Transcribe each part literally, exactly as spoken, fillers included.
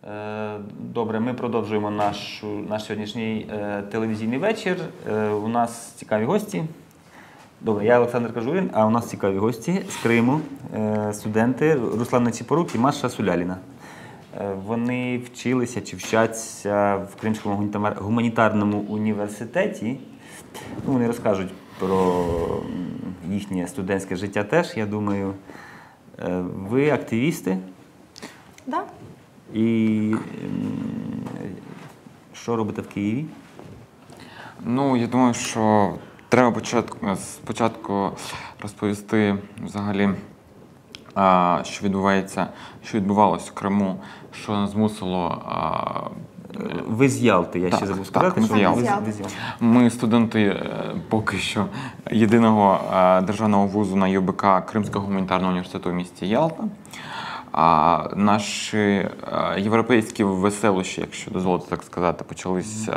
Добре, ми продовжуємо наш, наш сьогоднішній е, телевізійний вечір. Е, у нас цікаві гості. Добре, я Олександр Кажурін, а у нас цікаві гості з Криму, е, студенти Руслан Нечипорук і Маша Суляліна. Е, вони вчилися чи вчаться в Кримському гуманітарному університеті. Ну, вони розкажуть про їхнє студентське життя теж, я думаю. Е, ви активісти? Да. І що робите в Києві? Ну, я думаю, що треба початку, спочатку розповісти взагалі, що відбувається, що відбувалося в Криму, що нас змусило. Ви з Ялти, я так, ще забув сказати. Так, ми з Ялти. Ми студенти поки що єдиного державного вузу на ЮБК Кримського гуманітарного університету в місті Ялта. А наші європейські веселощі, якщо дозволити так сказати, почались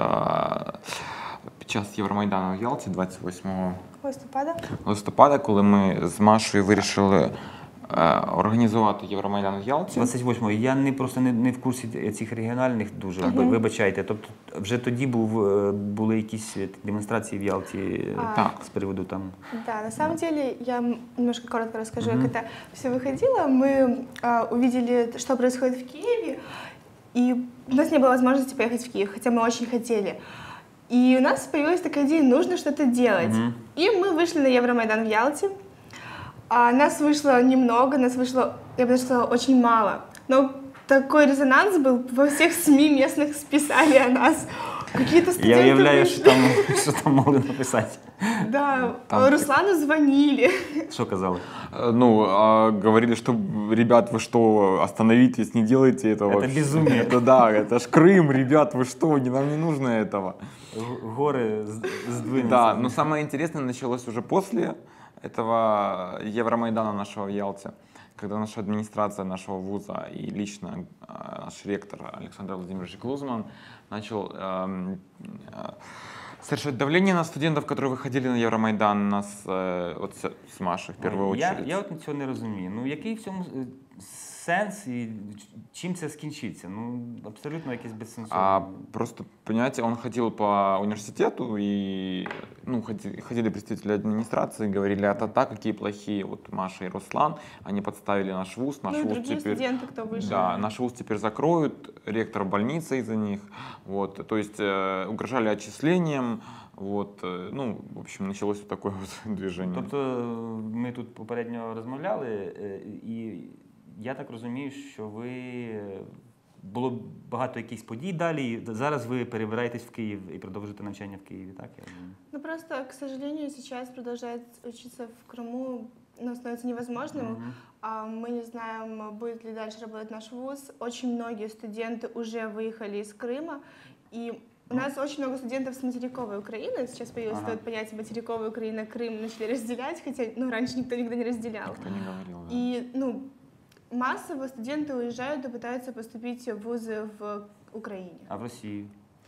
під час Євромайдану в Ялті двадцять восьмого листопада, листопада, коли ми з Машою вирішили організувати Євромайдан в Ялті. двадцять восьмого. Я не, просто не, не в курсі цих регіональних дуже, uh-huh. вибачайте. Тобто вже тоді був, були якісь демонстрації в Ялті а, так. з приводу там... Да, на самом деле, я немножко коротко расскажу, uh-huh. как это все выходило. Мы а, увидели, что происходит в Киеве, и у нас не было возможности поехать в Киев, хотя мы очень хотели. И у нас появилась такая идея, нужно что-то делать. Uh-huh. И мы вышли на Евромайдан в Ялте. А нас вышло немного, нас вышло, я бы даже сказала, очень мало. Но такой резонанс был, во всех СМИ местных списали о нас. Какие-то студенты Я уявляю, вышли. что там, что там могли написать. Да, там... Руслану звонили. Что казалось? Ну, а, говорили, что, ребят, вы что, остановитесь, не делайте этого. Это безумие. Это да, это ж Крым, ребят, вы что, нам не нужно этого. Горы сдвинутся. Да, но самое интересное началось уже после этого Евромайдана нашего в Ялте, когда наша администрация нашего вуза и лично э, наш ректор Александр Владимирович Глузман начал э, э, совершать давление на студентов, которые выходили на Евромайдан, нас э, вот с, с Машей в первую я, очередь. Я от цього не розумію. Ну, який в цьому сенс і чим це скінчиться? Ну, абсолютно якийсь безсенсовний. А просто, понимаете, он ходил по университету, и ну, ходили, ходили представители администрации, говорили, а та какие плохие, вот Маша и Руслан, они подставили наш вуз, наш ну, вуз другие теперь... студенты, кто вышел. Да, наш вуз теперь закроют, ректор больницы из-за них, вот, то есть э, угрожали отчислением, вот, э, ну, в общем, началось вот такое вот движение. Тобто ми тут попередньо розмовляли, і я так розумію, що ви, було багато якихось подій далі, і зараз ви перебираєтесь в Київ і продовжуєте навчання в Києві, так? Ну просто, к сожалению, сейчас продолжать учиться в Крыму ну, становится невозможным. Mm-hmm. а, мы не знаем, будет ли дальше работать наш вуз. Очень многие студенты уже выехали из Крыма, и у нас очень много студентов с материковой Украины. Сейчас появилось ага. понятие материковая Украина, Крым начали разделять, хотя ну, раньше никто никогда не разделял. Никто не говорил, да. И ну, массово студенты уезжают и пытаются поступить в вузы в Украине. А в Россию?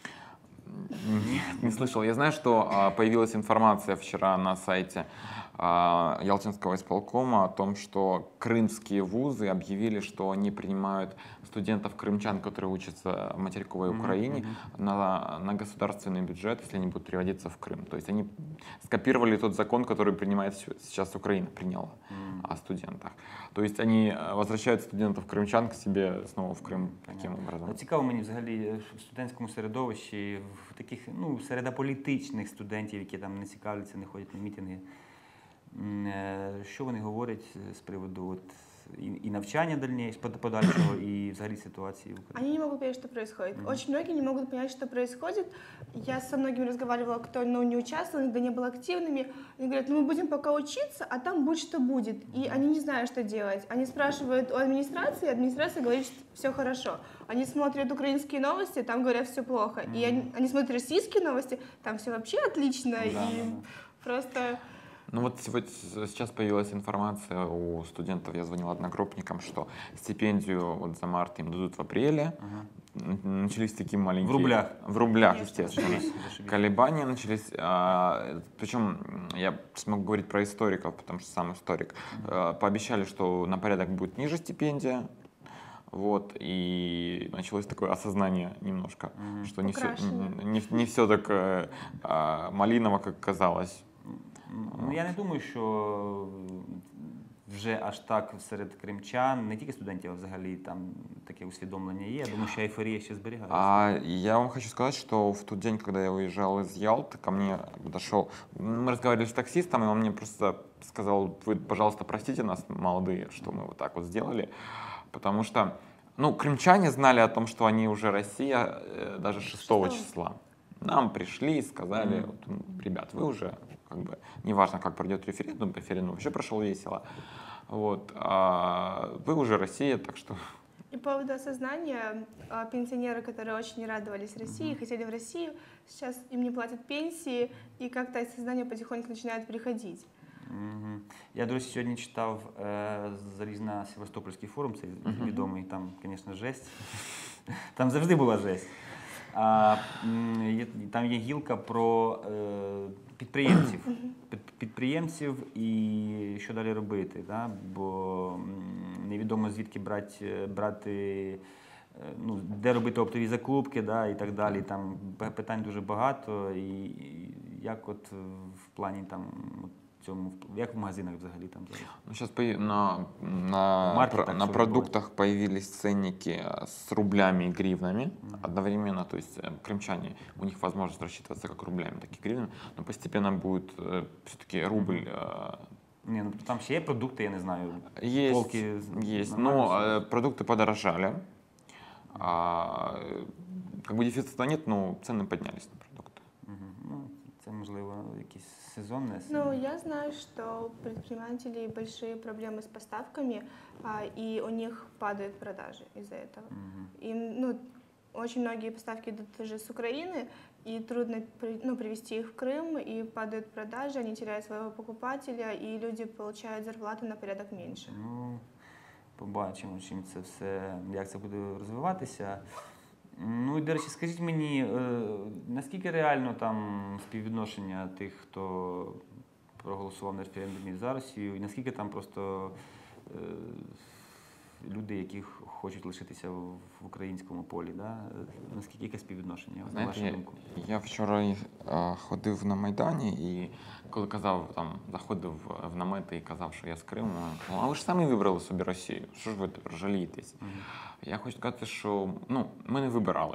Нет, не слышал. Я знаю, что а, появилась информация вчера на сайте а, Ялтинского исполкома о том, что крымские вузы объявили, что они принимают студентов-крымчан, которые учатся в материковой mm-hmm. Украине, mm-hmm. на, на государственный бюджет, если они будут переводиться в Крым. То есть они скопировали тот закон, который принимает сейчас Украина, приняла mm-hmm. о студентах. То есть они возвращают студентов-крымчан к себе снова в Крым таким образом. Цікаво мені взагалі в студентському середовищі, в таких, ну, серед політичних студентів, які там не цікавляться, не ходять на мітинги, що вони говорять з приводу от, и, и навчания дальнейшего, подальшего, и взагалі ситуации в Украине? Они не могут понять, что происходит. Mm-hmm. Очень многие не могут понять, что происходит. Я со многими разговаривала, кто ну, не участвовал, никогда не был активными. Они говорят, ну мы будем пока учиться, а там будь что будет. И они не знают, что делать. Они спрашивают у администрации, администрация говорит, что все хорошо. Они смотрят украинские новости, там говорят, все плохо. Mm-hmm. И они, они смотрят российские новости, там все вообще отлично. Mm-hmm. И mm-hmm. просто... Ну вот сегодня, сейчас появилась информация у студентов, я звонил одногруппникам, что стипендию вот за март им дадут в апреле. Ага. Начались такие маленькие... В рублях? В рублях, конечно, естественно. Колебания начались. А, причем я смогу говорить про историков, потому что сам историк. Ага. Пообещали, что на порядок будет ниже стипендия. Вот, и началось такое осознание немножко, Мгм. что не все, Украшення. не, не все так э, а, малиново, как казалось. Ну, я не думаю, що вже аж так серед кримчан, не тільки студентів, а взагалі там таке усвідомлення є. Я думаю, що ейфорія ще зберігається. А я вам хочу сказать, что в тот день, когда я уезжал из Ялты, ко мне подошел, мы разговаривали с таксистом, и он мне просто сказал: вы, пожалуйста, простите нас, молодые, что мы вот так вот сделали, потому что, ну, крымчане знали о том, что они уже Россия, э, даже шестого Шестого. числа. Нам пришли и сказали: Мгм. вот, ну, ребят, вы уже, как бы, неважно, как пройдет референдум, референдум вообще прошел весело, вот, а вы уже Россия, так что... И по поводу осознания, а, пенсионеры, которые очень радовались России, хотели в Россию, сейчас им не платят пенсии, и как-то осознание потихоньку начинает приходить. Мгм. Я, до речі, сьогодні читав е, залізна Севастопольський форум, цей Мгм. відомий, там, звісно, жесть. Там завжди була жесть. А, м, є, там є гілка про е, підприємців. Під, підприємців і що далі робити. Да? Бо м, невідомо звідки брати, брати е, ну, де робити оптові закупки, да, і так далі. Там питань дуже багато. І, і як от в плані там, цьому, як в магазинах взагалі там зараз? Ну, сейчас на, на, Маркетах про- на всё продуктах появились ценники с рублями и гривнами одновременно, то есть э, крымчане, у них возможность рассчитываться как рублями, так и гривнами, но постепенно будет э, все-таки рубль. э, Ні, ну там ще є продукти, я не знаю. Есть, Полки есть, нормально но всё? э, продукты подорожали, а, э, как бы дефицита нет, но цены поднялись на продукты. Мгм. Ну, це можливо якісь сезонне. Ну, я знаю, что у предпринимателей большие проблемы с поставками, а, и у них падают продажи из-за этого. Мгм. Им, ну, очень многие поставки идут тоже с Украины, и трудно при- ну, привезти их в Крым, и падают продажи, они теряют своего покупателя, и люди получают зарплату на порядок меньше. Ну, побачимо, чим це все, як це буде розвиватися. Ну і, до речі, скажіть мені, е, наскільки реально там співвідношення тих, хто проголосував на референдумі за Росію, і наскільки там просто е, люди, які хочуть лишитися в в українському полі, да? Е, наскільки яке співвідношення, на Знаєте, вашу я, думку? я вчора е, ходив на Майдані і коли казав, там, заходив в намети і казав, що я з Криму, а ви ж самі вибрали собі Росію, що ж ви жалієтесь? Мгм. Я хочу сказати, що ну, ми не вибирали.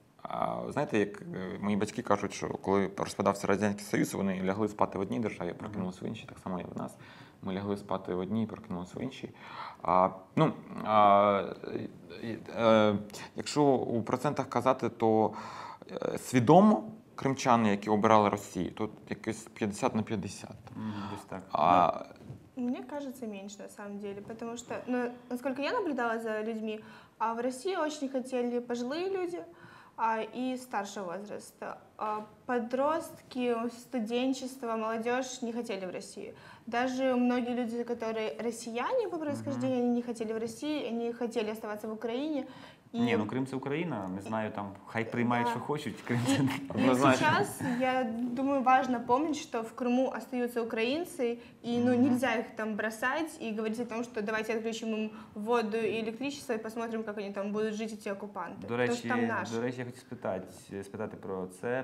А, знаєте, як е, мої батьки кажуть, що коли розпадався Радянський Союз, вони лягли спати в одній державі, прокинулися в іншій, так само і в нас. Ми лягли спати в одній, прокинулися в іншій. А, ну, а, е, е, якщо у процентах казати, то е, свідомо кримчани, які обирали Росію, то якось п'ятдесят на п'ятдесят. Мгм, десь так. А, Мне кажется, меньше на самом деле, потому что, ну, насколько я наблюдала за людьми, а в России очень хотели пожилые люди а, и старшего возраста. А подростки, студенчество, молодежь не хотели в Россию. Даже многие люди, которые россияне по происхождению, они не хотели в России, они хотели оставаться в Украине. И, Ні, ну Крим це Україна, не знаю, там хай приймають, Да. що хочуть. Крим це... и Однозначно. сейчас, я думаю, важно помнить, что в Крыму остаются украинцы, и ну, нельзя их там бросать и говорить о том, что давайте отключим им воду и электричество и посмотрим, как они там будут жить, эти оккупанты. До Потому речі, что там наши. до речі, я хотів спитати, спитати про це,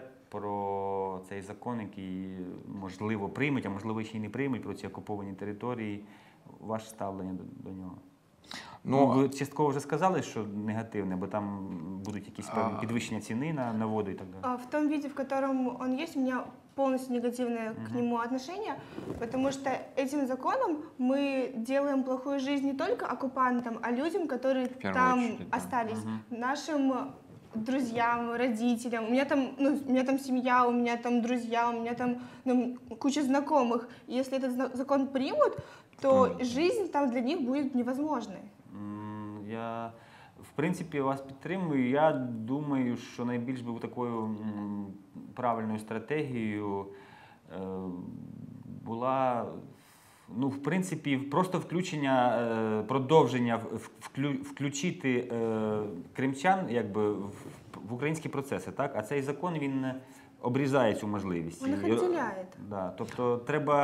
про цей закон, який можливо приймуть, а можливо ще й не приймуть, про ці окуповані території. Ваше ставлення до, до нього? Ну, ну, ви частково вже сказали, що негативне, бо там будуть якісь певні А. підвищення ціни на, на воду і так далі. А в том виде, в котором он есть, у меня полностью негативное к нему отношение, потому что этим законом мы делаем плохую жизнь не только оккупантам, а людям, которые первую там очередь, да. остались, Мгм. нашим друзьям, родителям. У меня там, ну, у меня там семья, у меня там друзья, у меня там ну, куча знакомых. И если этот зна- закон примут, то Понятно. жизнь там для них будет невозможной. М, Я, в принципі, вас підтримую. Я думаю, що найбільш би такою м, правильною стратегією е, була, ну, в принципі, просто включення, е, продовження, в- вклю- включити е, кримчан якби, в, в українські процеси. Так? А цей закон, він обрізає цю можливість. Він їх І, відділяє. Да, тобто треба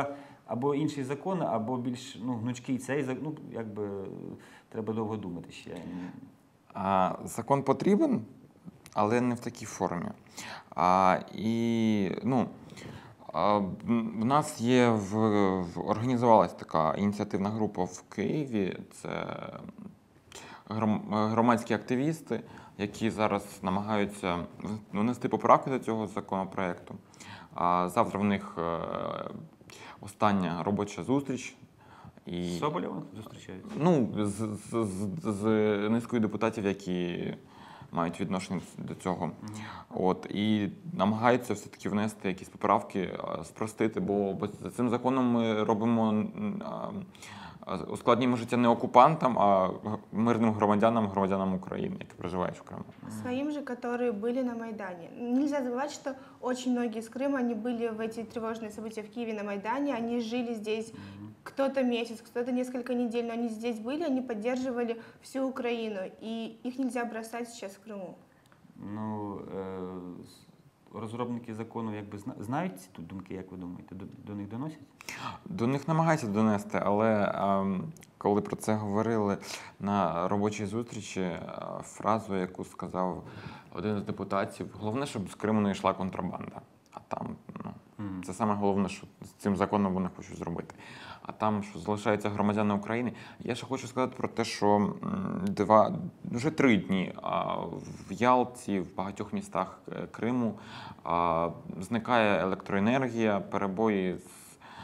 або інший закон, або більш ну, гнучкий цей закон. Ну, якби треба довго думати ще. А, закон потрібен, але не в такій формі. А, і, ну, а, в нас є, в, в, організувалась така ініціативна група в Києві. Це громадські активісти, які зараз намагаються внести поправки до цього законопроекту. А завтра в них остання робоча зустріч. І, з Соболєвим зустрічаються? Ну, з, з, з, з низкою депутатів, які мають відношення до цього. Mm-hmm. От, і намагаються все-таки внести якісь поправки, спростити, бо, бо за цим законом ми робимо, ускладнюємо життя не окупантам, а мирним громадянам, громадянам України, які проживають в Криму. Своим же, которые были на Майдане. Нельзя забывать, что очень многие из Крыма, они были в эти тревожные события в Киеве на Майдане, они жили здесь кто-то месяц, кто-то несколько недель, но они здесь были, они поддерживали всю Украину, и их нельзя бросать сейчас в Крыму. Ну, е- розробники закону якби знають ці тут думки, як ви думаєте, до, до них доносять? До них намагаються донести, але е- коли про це говорили на робочій зустрічі, е- фразу, яку сказав один з депутатів, головне, щоб з Криму не йшла контрабанда. А там, ну, mm-hmm. це саме головне, що з цим законом вони хочуть зробити. А там, що залишаються громадяни України. Я ще хочу сказати про те, що два, вже три дні в Ялті, в багатьох містах Криму зникає електроенергія, перебої з,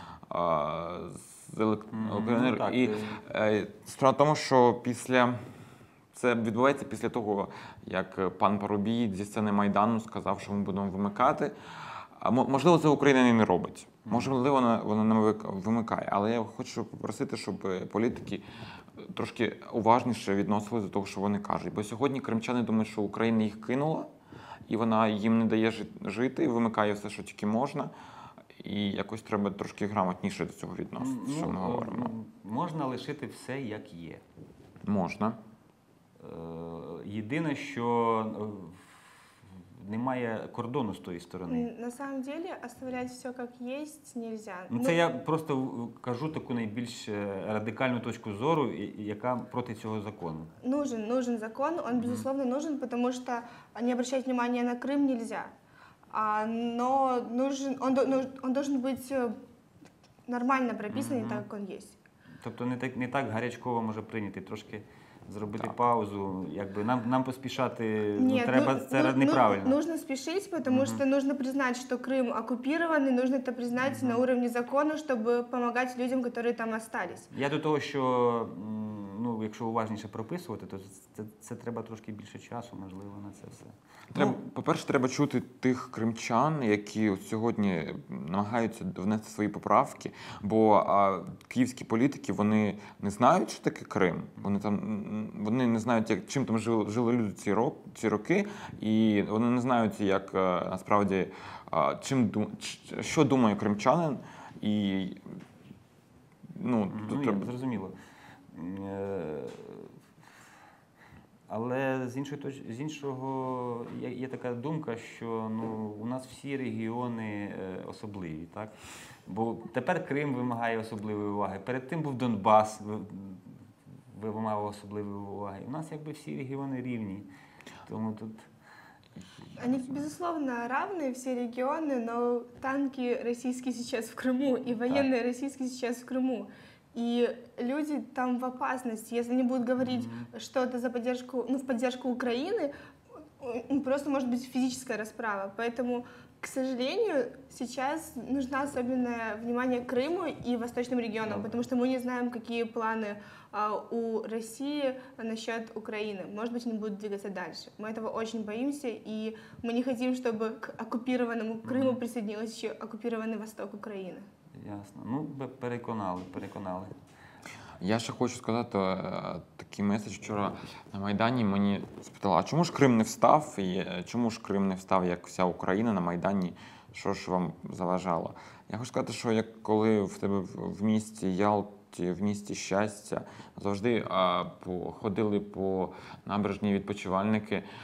з електроенергією. Mm-hmm. І справа в тому, що після... Це відбувається після того, як пан Парубій зі сцени Майдану сказав, що ми будемо вимикати. Можливо, це Україна і не робить. Можливо, вона, вона не вимикає. Але я хочу попросити, щоб політики трошки уважніше відносилися до того, що вони кажуть. Бо сьогодні кримчани думають, що Україна їх кинула, і вона їм не дає жити, і вимикає все, що тільки можна. І якось треба трошки грамотніше до цього відноситися, ну, що ми говоримо. Можна лишити все, як є. Можна. Єдине, що немає кордону з тої сторони. На самом деле, оставлять все как есть нельзя. Ну, це ну, я просто кажу таку найбільш радикальну точку зору, яка проти цього закону. Нужен, нужен закон, он, безусловно, нужен, потому что не обращать внимания на Крым нельзя. А, но нужен, он, он должен быть нормально прописан, mm-hmm. так, как он есть. Тобто не так, не так гарячково може прийняти, трошки зробити так. паузу, якби нам, нам поспішати, Нет, ну, треба, ну, це ну, неправильно. Ну, нужно спешить, потому mm-hmm. что нужно признать, что Крым оккупирован, и нужно это признать mm-hmm. на уровне закона, чтобы помогать людям, которые там остались. Я до того, що, ну, якщо уважніше прописувати, то це, це треба трошки більше часу, можливо, на це все. Треба, ну, по-перше, треба чути тих кримчан, які от сьогодні намагаються внести свої поправки, бо а, київські політики, вони не знають, що таке Крим. Вони там вони не знають, як чим там жили, жили люди ці роки, ці роки, і вони не знають, як насправді чим що думає кримчанин, і ну, ну тут треба... зрозуміло. Але з іншої точки, з іншого є, є така думка, що ну, у нас всі регіони особливі, так? Бо тепер Крим вимагає особливої уваги. Перед тим був Донбас, вимагав особливої уваги. У нас якби всі регіони рівні. Тому тут... Они, безусловно, равны, все регионы, но танки российские сейчас в Крыму, и военные так. российские сейчас в Крыму. И люди там в опасности. Если они будут говорить mm-hmm. что-то за поддержку, ну, в поддержку Украины, просто может быть физическая расправа. Поэтому, к сожалению, сейчас нужно особенное внимание Крыму и восточным регионам, mm-hmm. потому что мы не знаем, какие планы а, у России насчет Украины. Может быть, они будут двигаться дальше. Мы этого очень боимся, и мы не хотим, чтобы к оккупированному Крыму mm-hmm. присоединился еще оккупированный восток Украины. Ясно. Ну, переконали, переконали. Я ще хочу сказати такий меседж. Вчора на Майдані мені спитали, а чому ж Крим не встав? І чому ж Крим не встав, як вся Україна на Майдані? Що ж вам заважало? Я хочу сказати, що як коли в тебе в місті Ялті, в місті Щастя, завжди а, по, ходили по набережній відпочивальники,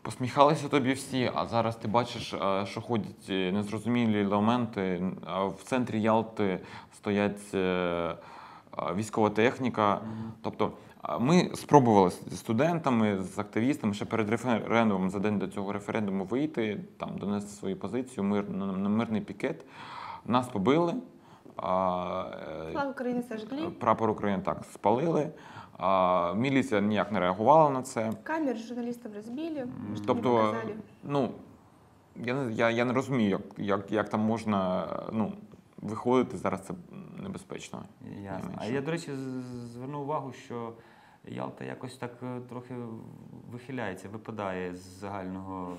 Посміхалися тобі всі, а зараз ти бачиш, е, що ходять е, незрозумілі елементи. А в центрі Ялти стоять е, е, військова техніка. Тобто е, ми спробували з студентами, з активістами ще перед референдумом, за день до цього референдуму вийти, там, донести свою позицію мир, на, на мирний пікет. Нас побили. а, е, Флаг України сожгли. Прапор України так спалили. А, міліція ніяк не реагувала на це. Камер журналістів розбили, щоб не Тобто, показали. ну, я, не- я, я не розумію, як, як, як там можна ну, виходити зараз, це небезпечно. Ясно. А найменше. я, до речі, з- звернув увагу, що Ялта якось так е, трохи вихиляється, випадає з загального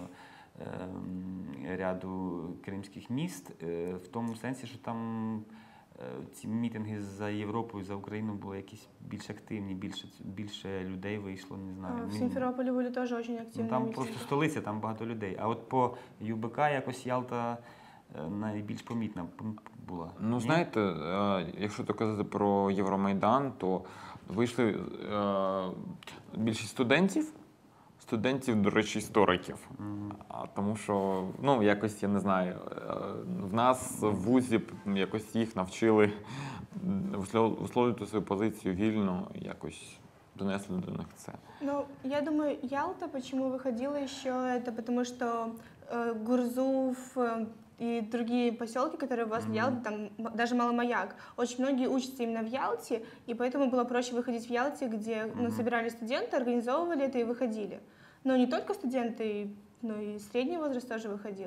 ем, ряду кримських міст, е, в тому сенсі, що там е, ці мітинги за Європу і за Україну були якісь більш активні, більше, більше людей вийшло, не знаю. А, В Мені- Сімферополі були теж дуже Ну, активні там мітинги. просто столиця, там багато людей. А от по ЮБК якось Ялта е, найбільш помітна п- була. Ну, Ні? знаєте, е, якщо то казати про Євромайдан, то вийшли е, більшість студентів, студентів, до речі, істориків. Мгм. А тому що, ну, якось, я не знаю, е, в нас в вузі якось їх навчили вислов- висловлювати свою позицію вільно, якось донесли до них це. Ну, я думаю, Ялта почему выходила еще, это потому что э, Гурзуф э, и другие поселки, которые возле Мгм. Ялты, там м- даже Маломаяк, очень многие учатся именно в Ялте, и поэтому было проще выходить в Ялте, где ну, Мгм. собирали студенты, организовывали это и выходили. Но не только студенты, но и средний возраст тоже выходил.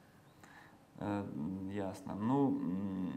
Е, м, Ясно. Ну, м,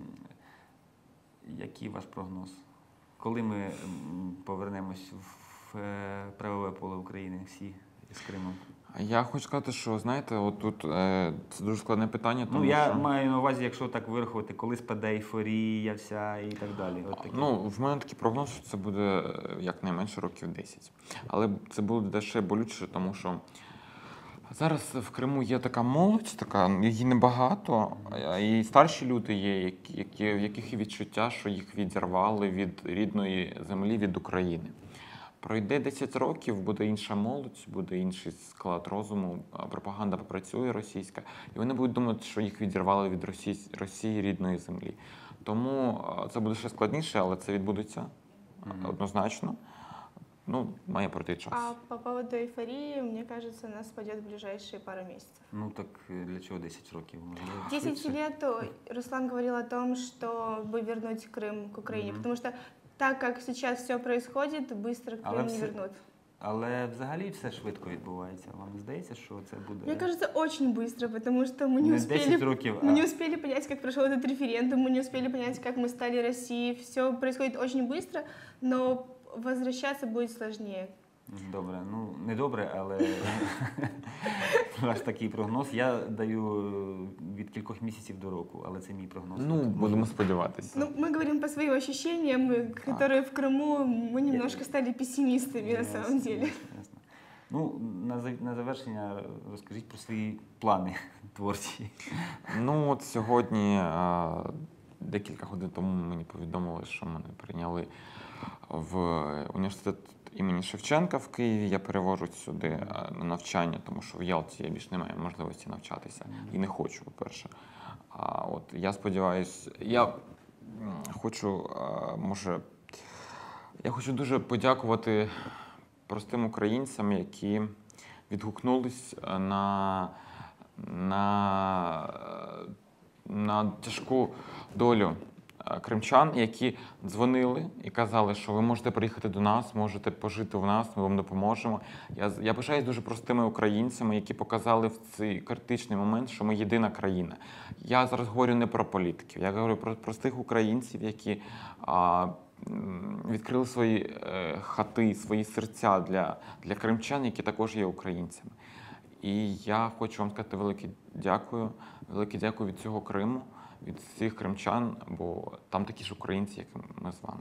який ваш прогноз? Коли ми м, повернемось в е, правове поле України всі з Кримом? Я хочу сказати, що, знаєте, от тут е, це дуже складне питання, тому Ну, я що... маю на увазі, якщо так вирахувати, коли спаде ейфорія вся і так далі. От таке. Ну, в мене такий прогноз, що це буде е, якнайменше років десять. Але це буде ще болючіше, тому що зараз в Криму є така молодь, така, її небагато, а і старші люди є, які, які, в яких є відчуття, що їх відірвали від рідної землі, від України. Пройде десять років, буде інша молодь, буде інший склад розуму, а пропаганда попрацює російська, і вони будуть думати, що їх відірвали від Росії, Росії рідної землі. Тому а, це буде ще складніше, але це відбудеться Мгм. однозначно. Ну, має пройти час. А по поводу эйфории, мне кажется, она спадет в ближайшие пару месяцев. Ну так е, для чого десять років? Можливо, десять швидше? лет о, Руслан говорил о том, чтобы вернуть Крым к Украине, Мгм. потому что так как сейчас все происходит, быстро Крым Але не все- вернут. Але взагалі все швидко відбувається. Вам не здається, що це буде Мне кажется, очень быстро, потому что мы не, не успели, десять років, мы не а успели понять, как прошел этот референдум, мы не успели понять, как мы стали Россией. Все происходит очень быстро, но возвращаться будет сложнее. добре. Ну не добре, але ваш такий прогноз. Я даю е, від кількох місяців до року, але це мій прогноз. Ну, От, будемо сподіватися. Ну, мы говорим по своим ощущениям, э, которые в Крыму мы немножко стали пессимистами на самом Ясно, деле. ясно, ясно. Ну, на, за- на завершення розкажіть про свої плани творчі. Ну, от сьогодні, а, декілька годин тому мені повідомили, що мене прийняли в університет імені Шевченка в Києві. Я перевожу сюди а, на навчання, тому що в Ялті я більш не маю можливості навчатися. І не хочу, по-перше. А от я сподіваюся, я м, хочу, а, може, я хочу дуже подякувати простим українцям, які відгукнулись на, на, на тяжку долю е, кримчан, які дзвонили і казали, що ви можете приїхати до нас, можете пожити в нас, ми вам допоможемо. Я, з- я пишаюсь дуже простими українцями, які показали в цей критичний момент, що ми єдина країна. Я зараз говорю не про політиків, я говорю про простих українців, які а, м, відкрили свої е, хати, свої серця для, для кримчан, які також є українцями. І я хочу вам сказати велике дякую, велике дякую від цього Криму, від всіх кримчан, бо там такі ж українці, як і ми з вами.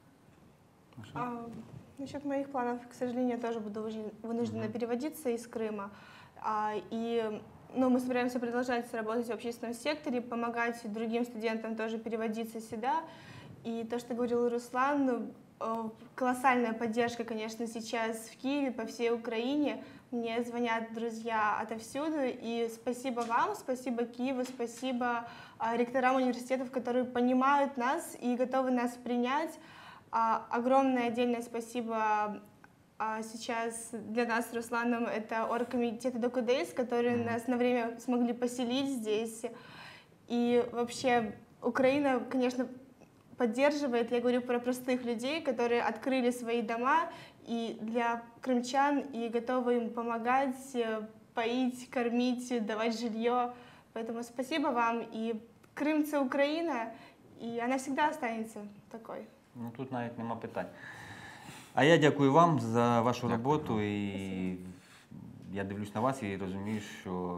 А, насчет моих планов, к сожалению, я тоже буду вынуждена- вынуждена переводиться из Крыма. А, и ну, мы собираемся продолжать работать в общественном секторе, помогать другим студентам тоже переводиться сюда. И то, что говорил Руслан, ну, э, колоссальная поддержка, конечно, сейчас в Киеве, по всей Украине. Мне звонят друзья отовсюду, и спасибо вам, спасибо Киеву, спасибо а, ректорам университетов, которые понимают нас и готовы нас принять. А, огромное отдельное спасибо а, сейчас для нас с Русланом, это оргкомитет Докудейс, которые нас на время смогли поселить здесь. И вообще Украина, конечно, поддерживает, я говорю про простых людей, которые открыли свои дома и для крымчан, и готовы им помогать, поить, кормить, давать жилье. Поэтому спасибо вам. И Крым — это Украина, и она всегда останется такой. Ну тут навіть нема питань. А я дякую вам за вашу Дякую. роботу, і я дивлюсь на вас і розумію, що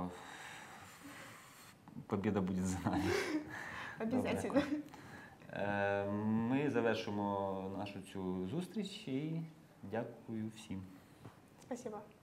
побіда буде за нами. Обязательно. Е, Ми завершимо нашу цю зустріч і дякую всім. Спасибо.